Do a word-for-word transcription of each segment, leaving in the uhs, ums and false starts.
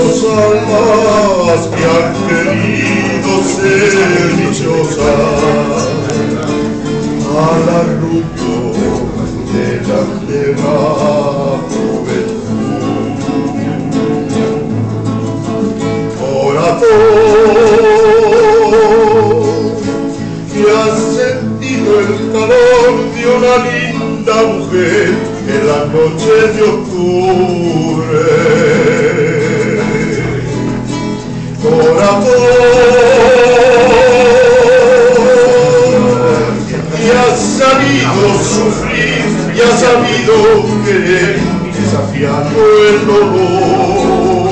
dos almas que han querido ser dichosas al arrullo de la plena juventud. Corazón que has sentido el calor de una linda mujer en la noche de octubre. Corazón, y has sabido sufrir y has sabido querer desafiando el dolor.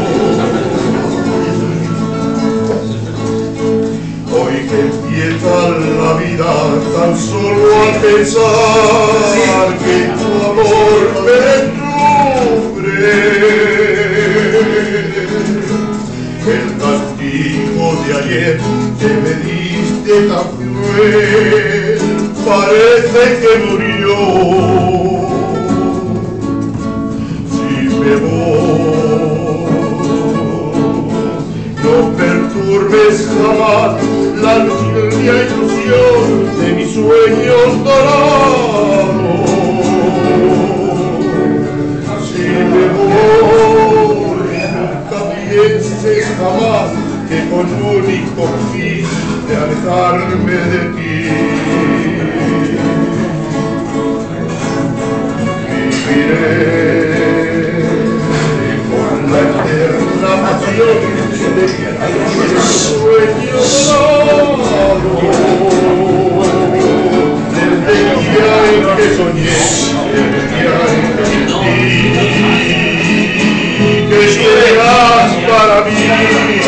Hoy que empieza la vida tan solo a pensar que tu amor me descubre. El castigo de ayer que me diste tan cruel parece que murió. Si me voy, no perturbes jamás la lucidez ilusión de mis sueños dorados. Si me voy, nunca pienses jamás que con único fin de alejarme de ti. Viviré con la eterna pasión de mi sueño dorado. Desde el día en que soñé, desde el día en que sentí que serás para mí.